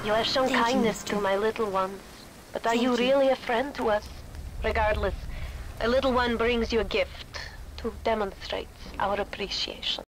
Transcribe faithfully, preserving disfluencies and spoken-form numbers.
You have shown Thank you, kindness mister. to my little ones, but are Thank you you. really a friend to us? Regardless, a little one brings you a gift to demonstrate our appreciation.